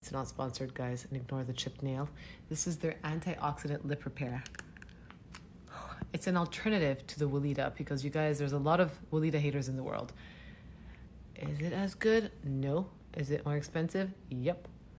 It's not sponsored, guys, and ignore the chipped nail. This is their antioxidant lip repair. It's an alternative to the Weleda because, you guys, there's a lot of Weleda haters in the world. Is it as good? No. Is it more expensive? Yep.